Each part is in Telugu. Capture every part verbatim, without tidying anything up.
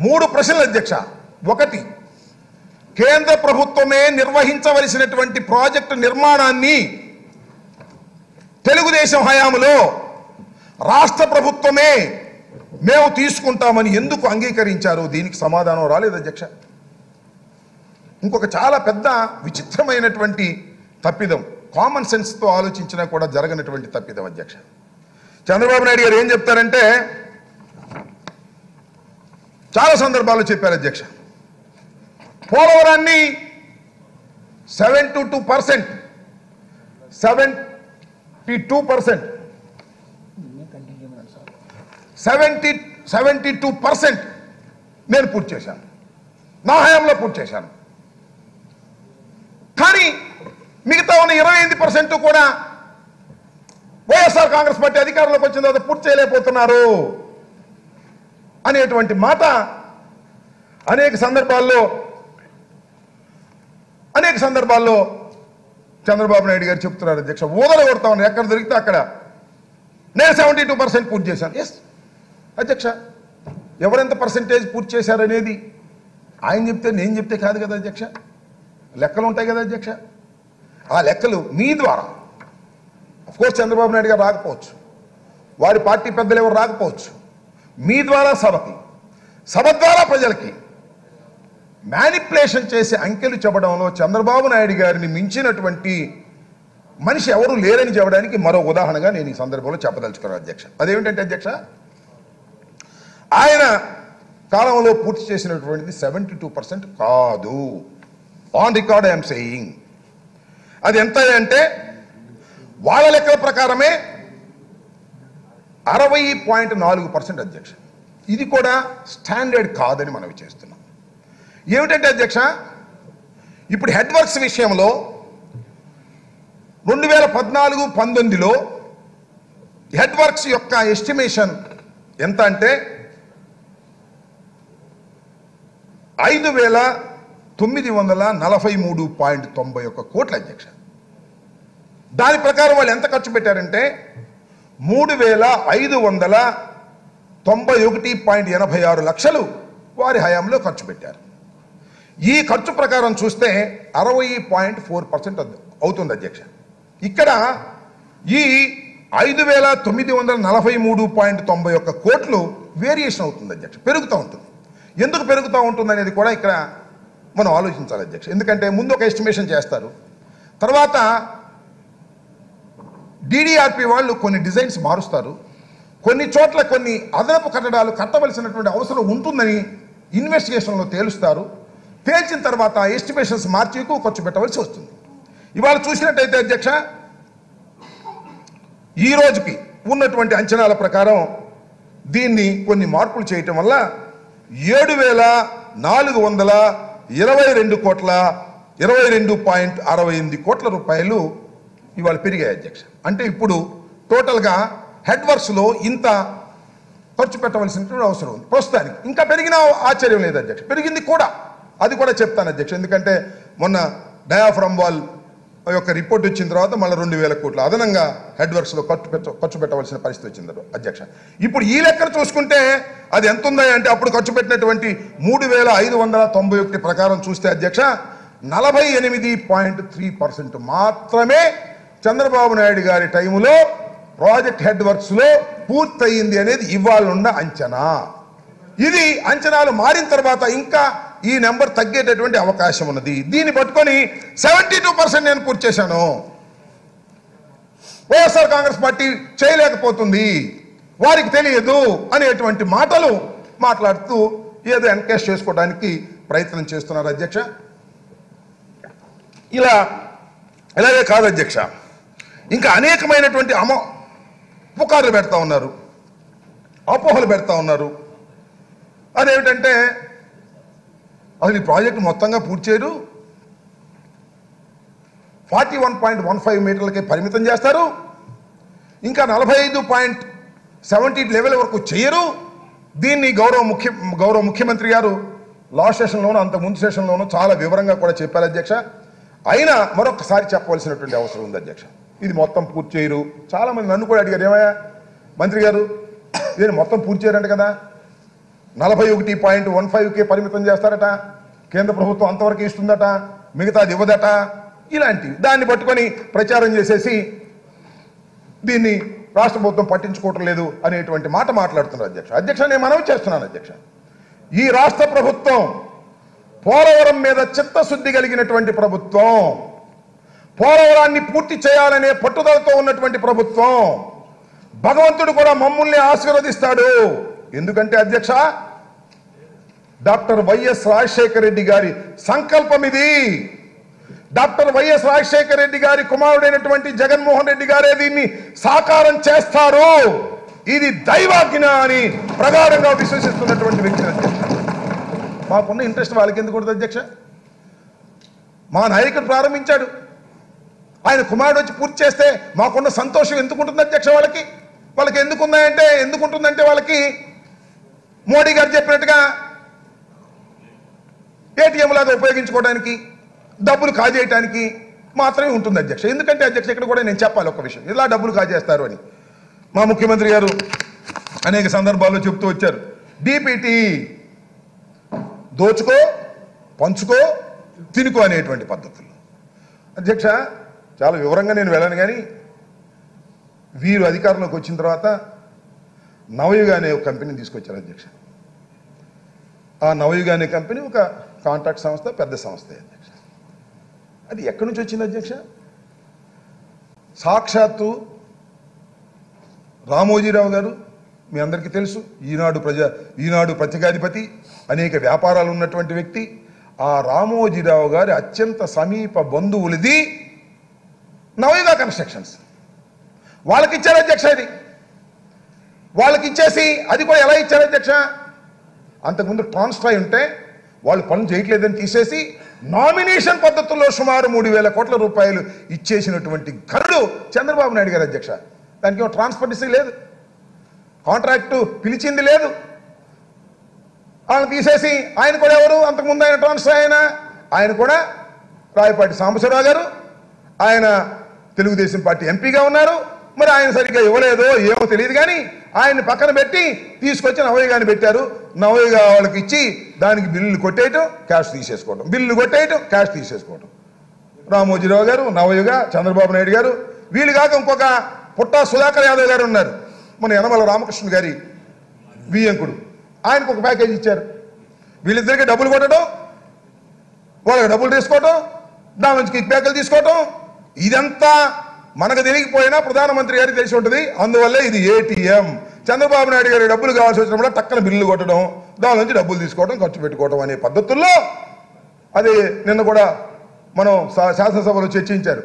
మూడు ప్రశ్నలు అధ్యక్ష. ఒకటి, కేంద్ర ప్రభుత్వమే నిర్వహించవలసినటువంటి ప్రాజెక్టు నిర్మాణాన్ని తెలుగుదేశం హయాంలో రాష్ట్ర ప్రభుత్వమే మేము తీసుకుంటామని ఎందుకు అంగీకరించారు? దీనికి సమాధానం రాలేదు అధ్యక్ష. ఇంకొక చాలా పెద్ద విచిత్రమైనటువంటి తప్పిదం, కామన్ సెన్స్తో ఆలోచించినా కూడా జరగనటువంటి తప్పిదం అధ్యక్ష. చంద్రబాబు నాయుడు గారు ఏం చెప్తారంటే, చాలా సందర్భాల్లో చెప్పారు అధ్యక్ష, పోలవరాన్ని seventy two percent seventy two percent seventy seventy two percent నేను పూర్తి చేశాను, నా హయాంలో పూర్తి చేశాను. కానీ మిగతా ఉన్న ఇరవై ఎనిమిది పర్సెంట్ కూడా వైఎస్ఆర్ కాంగ్రెస్ పార్టీ అధికారంలోకి వచ్చిన తర్వాత పూర్తి చేయలేకపోతున్నారు అనేటువంటి మాట అనేక సందర్భాల్లో అనేక సందర్భాల్లో చంద్రబాబు నాయుడు గారు చెప్తున్నారు అధ్యక్ష. ఊదల కొడతా ఉన్నారు, ఎక్కడ దొరికితే అక్కడ. నేను సెవెంటీ టూ పర్సెంట్ పూర్తి చేశాను. ఎస్ అధ్యక్ష, ఎవరెంత పర్సెంటేజ్ పూర్తి చేశారనేది ఆయన చెప్తే నేను చెప్తే కాదు కదా అధ్యక్ష, లెక్కలు ఉంటాయి కదా అధ్యక్ష. ఆ లెక్కలు మీ ద్వారా, అఫ్కోర్స్ చంద్రబాబు నాయుడు గారు రాకపోవచ్చు, వారి పార్టీ పెద్దలు ఎవరు రాకపోవచ్చు, మీ ద్వారా సభకి, సభ ద్వారా ప్రజలకి మ్యానిపులేషన్ చేసి అంకెలు చెప్పడంలో చంద్రబాబు నాయుడు గారిని మించినటువంటి మనిషి ఎవరు లేరని చెప్పడానికి మరో ఉదాహరణగా నేను ఈ సందర్భంలో చెప్పదలుచుకున్నాను అధ్యక్ష. అదేమిటంటే అధ్యక్ష, ఆయన కాలంలో పూర్తి చేసినటువంటిది సెవెంటీ టూ పర్సెంట్ కాదు. ఆన్ రికార్డ్ ఐఎమ్ సేయింగ్ అది ఎంత అంటే వాళ్ళ లెక్కల ప్రకారమే అరవై పాయింట్ నాలుగు పర్సెంట్ అధ్యక్ష. ఇది కూడా స్టాండర్డ్ కాదని మనం చేస్తున్నాం. ఏమిటంటే అధ్యక్ష, ఇప్పుడు హెడ్ వర్క్స్ విషయంలో రెండు వేల పద్నాలుగు పంతొమ్మిదిలో హెడ్ వర్క్స్ యొక్క ఎస్టిమేషన్ ఎంత అంటే ఐదు వేల తొమ్మిది వందల నలభై మూడు పాయింట్ తొంభై ఒక్క కోట్ల అధ్యక్ష. దాని ప్రకారం వాళ్ళు ఎంత ఖర్చు పెట్టారంటే మూడు వేల ఐదు వందల తొంభై ఒకటి పాయింట్ ఎనభై ఆరు లక్షలు వారి హయాంలో ఖర్చు పెట్టారు. ఈ ఖర్చు ప్రకారం చూస్తే అరవై పాయింట్ ఫోర్ పర్సెంట్ అవుతుంది అధ్యక్ష. ఇక్కడ ఈ ఐదు వేల తొమ్మిది వందల నలభై మూడు పాయింట్ తొంభై ఒక్క కోట్లు వేరియేషన్ అవుతుంది అధ్యక్ష, పెరుగుతూ ఉంటుంది. ఎందుకు పెరుగుతూ ఉంటుంది అనేది కూడా ఇక్కడ మనం ఆలోచించాలి అధ్యక్ష. ఎందుకంటే ముందు ఒక ఎస్టిమేషన్ చేస్తారు, తర్వాత డిడిఆర్పి వాళ్ళు కొన్ని డిజైన్స్ మారుస్తారు, కొన్ని చోట్ల కొన్ని అదనపు కట్టడాలు కట్టవలసినటువంటి అవసరం ఉంటుందని ఇన్వెస్టిగేషన్లో తేలుస్తారు. తేల్చిన తర్వాత ఎస్టిమేషన్స్ మార్చి ఎక్కువ ఖర్చు పెట్టవలసి వస్తుంది. ఇవాళ చూసినట్టయితే అధ్యక్ష, ఈ రోజుకి ఉన్నటువంటి అంచనాల ప్రకారం దీన్ని కొన్ని మార్పులు చేయటం వల్ల ఏడు వేల నాలుగు వందల ఇరవై రెండు కోట్ల ఇరవై రెండు పాయింట్ అరవై ఎనిమిది కోట్ల రూపాయలు ఇవాళ పెరిగాయి అధ్యక్ష. అంటే ఇప్పుడు టోటల్గా హెడ్ వర్క్స్లో ఇంత ఖర్చు పెట్టవలసినటువంటి అవసరం ఉంది ప్రస్తుతానికి. ఇంకా పెరిగినా ఆశ్చర్యం లేదు అధ్యక్ష, పెరిగింది కూడా, అది కూడా చెప్తాను అధ్యక్ష. ఎందుకంటే మొన్న డయాఫ్రమ్ వాల్ యొక్క రిపోర్ట్ వచ్చిన తర్వాత మళ్ళీ రెండు వేల కోట్లు అదనంగా హెడ్ వర్క్స్లో ఖర్చు పెట్ట ఖర్చు పెట్టవలసిన పరిస్థితి వచ్చింది అధ్యక్ష. ఇప్పుడు ఈ లెక్కను చూసుకుంటే అది ఎంత ఉందా అంటే అప్పుడు ఖర్చు పెట్టినటువంటి మూడు వేల ఐదు వందల తొంభై ఒకటి ప్రకారం చూస్తే అధ్యక్ష నలభై ఎనిమిది పాయింట్ త్రీ పర్సెంట్ మాత్రమే చంద్రబాబు నాయుడు గారి టైములో ప్రాజెక్ట్ హెడ్ వర్క్స్లో పూర్తయింది అనేది ఇవాళ ఉన్న అంచనా. ఇది అంచనాలు మారిన తర్వాత ఇంకా ఈ నెంబర్ తగ్గేటటువంటి అవకాశం ఉన్నది. దీన్ని పట్టుకొని సెవెంటీ టూ పర్సెంట్ నేను పూర్తి చేశాను, వైఎస్ఆర్ కాంగ్రెస్ పార్టీ చేయలేకపోతుంది, వారికి తెలియదు అనేటువంటి మాటలు మాట్లాడుతూ ఏదో ఎన్కేష్ చేసుకోవడానికి ప్రయత్నం చేస్తున్నారు అధ్యక్ష. ఇలా ఇలాగే కాదు అధ్యక్ష, ఇంకా అనేకమైనటువంటి అమో పుకార్లు పెడతా ఉన్నారు, అపోహలు పెడతా ఉన్నారు. అదేమిటంటే అసలు ఈ ప్రాజెక్టు మొత్తంగా పూర్తి చేయరు, forty one point one five మీటర్లకే పరిమితం చేస్తారు, ఇంకా నలభై ఐదు పాయింట్ సెవెంటీ లెవెల్ వరకు చేయరు. దీన్ని గౌరవ ముఖ్య గౌరవ ముఖ్యమంత్రి గారు లాస్ట్ సెషన్లోనూ అంతకుముందు సెషన్లోనూ చాలా వివరంగా కూడా చెప్పారు అధ్యక్ష. అయినా మరొకసారి చెప్పవలసినటువంటి అవసరం ఉంది అధ్యక్ష. ఇది మొత్తం పూర్తి చేయరు. చాలామంది నన్ను కూడా అడిగారు, ఏమయ్యా మంత్రి గారు దీన్ని మొత్తం పూర్తి చేయరంట కదా, నలభై ఒకటి పాయింట్ వన్ ఫైవ్కే పరిమితం చేస్తారట, కేంద్ర ప్రభుత్వం అంతవరకు ఇస్తుందట, మిగతాది ఇవ్వదట. ఇలాంటివి దాన్ని పట్టుకొని ప్రచారం చేసేసి దీన్ని రాష్ట్ర ప్రభుత్వం పట్టించుకోవటం లేదు అనేటువంటి మాట మాట్లాడుతున్నారు అధ్యక్ష. అధ్యక్ష నేను మనవి చేస్తున్నాను అధ్యక్ష, ఈ రాష్ట్ర ప్రభుత్వం పోలవరం మీద చిత్తశుద్ధి కలిగినటువంటి ప్రభుత్వం, పోలవరాన్ని పూర్తి చేయాలనే పట్టుదలతో ఉన్నటువంటి ప్రభుత్వం. భగవంతుడు కూడా మమ్మల్ని ఆశీర్వదిస్తాడు. ఎందుకంటే అధ్యక్ష, డాక్టర్ వైఎస్ రాజశేఖర రెడ్డి గారి సంకల్పం ఇది. డాక్టర్ వైఎస్ రాజశేఖర రెడ్డి గారి కుమారుడైనటువంటి జగన్మోహన్ రెడ్డి గారే దీన్ని సాకారం చేస్తారు. ఇది దైవాజ్ఞ అని ప్రగాఢంగా విశ్వసిస్తున్నటువంటి వ్యక్తి అధ్యక్ష. మాకున్న ఇంట్రెస్ట్ వాళ్ళకి ఎందుకు ఉంటుంది అధ్యక్ష? మా నాయకుడు ప్రారంభించాడు, ఆయన కుమారుడు వచ్చి పూర్తి చేస్తే మాకున్న సంతోషం ఎందుకుంటుంది అధ్యక్ష? వాళ్ళకి వాళ్ళకి ఎందుకున్నాయంటే ఎందుకుంటుందంటే వాళ్ళకి మోడీ గారు చెప్పినట్టుగా ఏటీఎం లాగా ఉపయోగించుకోవడానికి, డబ్బులు కాజేయటానికి మాత్రమే ఉంటుంది అధ్యక్ష. ఎందుకంటే అధ్యక్ష ఇక్కడ కూడా నేను చెప్పాలి ఒక విషయం, ఇలా డబ్బులు కాజేస్తారు అని మా ముఖ్యమంత్రి గారు అనేక సందర్భాల్లో చెప్తూ వచ్చారు. డీపీటీ దోచుకో, పంచుకో, తినుకో అనేటువంటి పద్ధతులు. అధ్యక్ష చాలా వివరంగా నేను వెళ్ళను, కానీ వీరు అధికారంలోకి వచ్చిన తర్వాత నవయుగ అనే ఒక కంపెనీని తీసుకొచ్చారు అధ్యక్ష. ఆ నవయుగ అనే కంపెనీ ఒక కాంట్రాక్ట్ సంస్థ, పెద్ద సంస్థ అధ్యక్ష. అది ఎక్కడి నుంచి వచ్చింది అధ్యక్ష? సాక్షాత్తు రామోజీరావు గారు, మీ అందరికీ తెలుసు, ఈనాడు ప్రజా ఈనాడు పత్రికాధిపతి, అనేక వ్యాపారాలు ఉన్నటువంటి వ్యక్తి. ఆ రామోజీరావు గారి అత్యంత సమీప బంధువులది నవయుగ కన్స్ట్రక్షన్స్. వాళ్ళకి ఇచ్చారు అధ్యక్ష. అది వాళ్ళకి ఇచ్చేసి అది కూడా ఎలా ఇచ్చారు అధ్యక్ష? అంతకుముందు ట్రాన్స్ఫర్ ఉంటే వాళ్ళు పనులు చేయట్లేదని తీసేసి నామినేషన్ పద్ధతుల్లో సుమారు మూడు వేల కోట్ల రూపాయలు ఇచ్చేసినటువంటి ఘనుడు చంద్రబాబు నాయుడు గారు అధ్యక్ష. దానికి ట్రాన్స్పరెన్సీ లేదు, కాంట్రాక్టు పిలిచింది లేదు. వాళ్ళని తీసేసి ఆయన కూడా ఎవరు, అంతకుముందు ఆయన ట్రాన్స్ఫర్ అయిన ఆయన కూడా రాయపాటి సాంబశివరావు గారు, ఆయన తెలుగుదేశం పార్టీ ఎంపీగా ఉన్నారు. మరి ఆయన సరిగ్గా ఇవ్వలేదో ఏమో తెలియదు, కానీ ఆయన్ని పక్కన పెట్టి తీసుకొచ్చి నవయుగాన్ని పెట్టారు. నవయుగ వాళ్ళకి ఇచ్చి దానికి బిల్లులు కొట్టేయటం, క్యాష్ తీసేసుకోవటం, బిల్లు కొట్టేయటం, క్యాష్ తీసేసుకోవటం. రామోజీరావు గారు, నవయుగ, చంద్రబాబు నాయుడు గారు, వీళ్ళు కాక ఇంకొక పుట్టా సుధాకర్ యాదవ్ గారు ఉన్నారు, మన యనమల రామకృష్ణ గారి బియ్యంకుడు, ఆయనకు ఒక ప్యాకేజ్ ఇచ్చారు. వీళ్ళిద్దరికీ డబ్బులు కొట్టడం, వాళ్ళకి డబ్బులు తీసుకోవటం, దాని నుంచి కిక్ బ్యాక్లు తీసుకోవటం, ఇదంతా మనకు తెలియకపోయినా ప్రధానమంత్రి గారికి తెలిసి ఉంటుంది. అందువల్లే ఇది ఏటీఎం. చంద్రబాబు నాయుడు గారి డబ్బులు కావాల్సి వచ్చినప్పుడు టక్కన బిల్లు కొట్టడం, దాని నుంచి డబ్బులు తీసుకోవడం, ఖర్చు పెట్టుకోవడం అనే పద్ధతుల్లో అది నిన్న కూడా మనం శాసనసభలో చర్చించారు.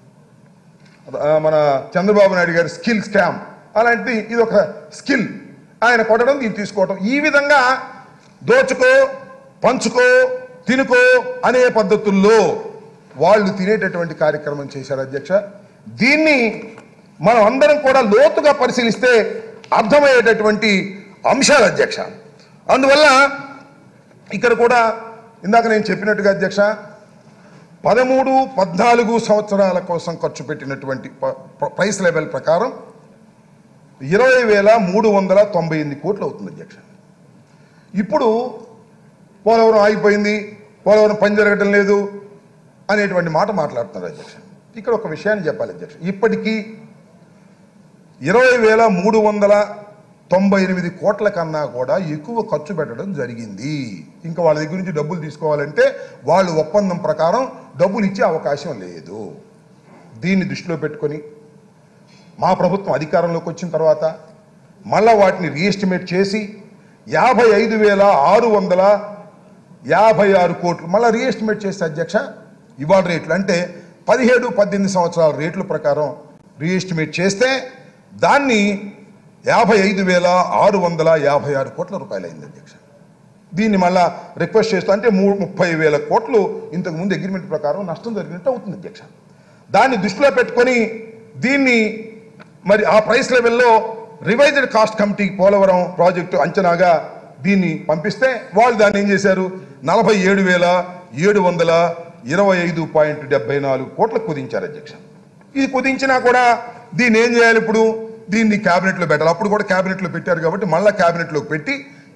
మన చంద్రబాబు నాయుడు గారి స్కిల్ స్కామ్ అలాంటిది ఇది ఒక స్కిల్. ఆయన కొట్టడం, దీన్ని తీసుకోవడం, ఈ విధంగా దోచుకో, పంచుకో, తినుకో అనే పద్ధతుల్లో వాళ్ళు తినేటటువంటి కార్యక్రమం చేశారు అధ్యక్ష. దీన్ని మనం అందరం కూడా లోతుగా పరిశీలిస్తే అర్థమయ్యేటటువంటి అంశాలు అధ్యక్ష. అందువల్ల ఇక్కడ కూడా ఇందాక నేను చెప్పినట్టుగా అధ్యక్ష, పదమూడు పద్నాలుగు సంవత్సరాల కోసం ఖర్చు పెట్టినటువంటి ప్రైస్ లెవెల్ ప్రకారం ఇరవై వేల మూడు వందల తొంభై ఎనిమిది కోట్లు అవుతుంది అధ్యక్ష. ఇప్పుడు పోలవరం ఆగిపోయింది, పోలవరం పని జరగటం లేదు అనేటువంటి మాట మాట్లాడుతున్నారు అధ్యక్ష. ఇక్కడ ఒక విషయాన్ని చెప్పాలి అధ్యక్ష, ఇప్పటికీ ఇరవై వేల మూడు వందల తొంభై ఎనిమిది కోట్ల కన్నా కూడా ఎక్కువ ఖర్చు పెట్టడం జరిగింది. ఇంకా వాళ్ళ దగ్గర నుంచి డబ్బులు తీసుకోవాలంటే వాళ్ళు ఒప్పందం ప్రకారం డబ్బులు ఇచ్చే అవకాశం లేదు. దీన్ని దృష్టిలో పెట్టుకొని మా ప్రభుత్వం అధికారంలోకి వచ్చిన తర్వాత మళ్ళా వాటిని రీఎస్టిమేట్ చేసి యాభై ఐదు వేల ఆరు వందల యాభై ఆరు కోట్లు మళ్ళీ రీఎస్టిమేట్ చేస్తే అధ్యక్ష, ఇవాళ రేట్లు అంటే పదిహేడు పద్దెనిమిది సంవత్సరాల రేట్ల ప్రకారం రీఎస్టిమేట్ చేస్తే దాన్ని యాభై ఐదు వేల ఆరు వందల యాభై ఆరు కోట్ల రూపాయలు అయింది అధ్యక్ష. దీన్ని మళ్ళా రిక్వెస్ట్ చేస్తూ అంటే మూ ముప్పై వేల కోట్లు ఇంతకుముందు అగ్రిమెంట్ ప్రకారం నష్టం జరిగినట్టు అవుతుంది అధ్యక్ష. దాన్ని దృష్టిలో పెట్టుకొని దీన్ని మరి ఆ ప్రైస్ లెవెల్లో revised cost committee Polavaram project అంచనాగా దీన్ని పంపిస్తే వాళ్ళు దాన్ని ఏం చేశారు, నలభై ఏడు వేల ఏడు వందల ఇరవై ఐదు పాయింట్ డెబ్బై నాలుగు కోట్లకు కుదించారు అధ్యక్ష. ఇది కుదించినా కూడా దీన్ని ఏం చేయాలి, ఇప్పుడు దీన్ని క్యాబినెట్లో పెట్టాలి. అప్పుడు కూడా క్యాబినెట్లో పెట్టారు కాబట్టి మళ్ళీ క్యాబినెట్లోకి పెట్టి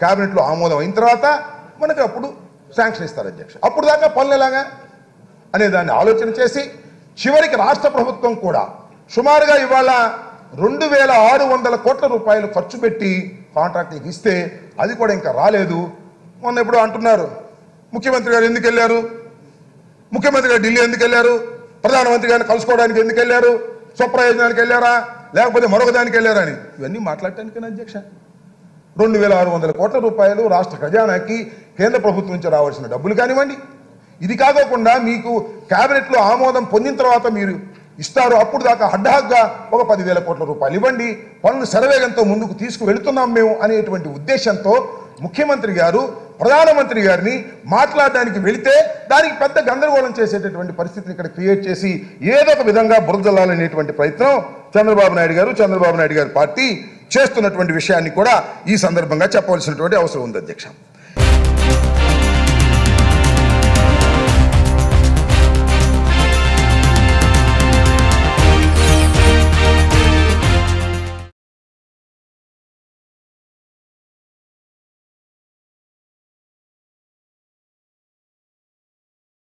క్యాబినెట్లో ఆమోదం అయిన తర్వాత మనకు అప్పుడు శాంక్షన్ ఇస్తారు అధ్యక్ష. అప్పుడు దాకా పనులు ఎలాగా అనే దాన్ని ఆలోచన చేసి చివరికి రాష్ట్ర ప్రభుత్వం కూడా సుమారుగా ఇవాళ రెండు వేల ఆరు వందల కోట్ల రూపాయలు ఖర్చు పెట్టి కాంట్రాక్టులకు ఇస్తే అది కూడా ఇంకా రాలేదు. మొన్న ఎప్పుడు అంటున్నారు ముఖ్యమంత్రి గారు ఎందుకు వెళ్ళారు, ముఖ్యమంత్రి గారు ఢిల్లీ ఎందుకు వెళ్ళారు, ప్రధానమంత్రి గారిని కలుసుకోవడానికి ఎందుకు వెళ్ళారు, స్వప్రయోజనానికి వెళ్ళారా లేకపోతే మరొక దానికి వెళ్ళారా అని ఇవన్నీ మాట్లాడటానికి అధ్యక్ష. రెండు వేల ఆరు వందల కోట్ల రూపాయలు రాష్ట్ర ఖజానాకి కేంద్ర ప్రభుత్వం నుంచి రావాల్సిన డబ్బులు కానివ్వండి, ఇది కాకోకుండా మీకు క్యాబినెట్లో ఆమోదం పొందిన తర్వాత మీరు ఇస్తారు, అప్పుడు దాకా హడ్డాగ్గా ఒక పదివేల కోట్ల రూపాయలు ఇవ్వండి, పనులు శరవేగంతో ముందుకు తీసుకువెళుతున్నాం మేము అనేటువంటి ఉద్దేశంతో ముఖ్యమంత్రి గారు ప్రధానమంత్రి గారిని మాట్లాడడానికి వెళితే దానికి పెద్ద గందరగోళం చేసేటటువంటి పరిస్థితిని ఇక్కడ క్రియేట్ చేసి ఏదో ఒక విధంగా బురదలాలనేటువంటి ప్రయత్నం చంద్రబాబు నాయుడు గారు చంద్రబాబు నాయుడు గారి పార్టీ చేస్తున్నటువంటి విషయాన్ని కూడా ఈ సందర్భంగా చెప్పవలసినటువంటి అవసరం ఉంది అధ్యక్ష.